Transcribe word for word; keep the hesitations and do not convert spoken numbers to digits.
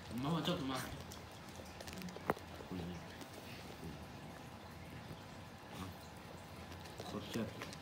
ママちょっと待って。これね。あ、こっちやって。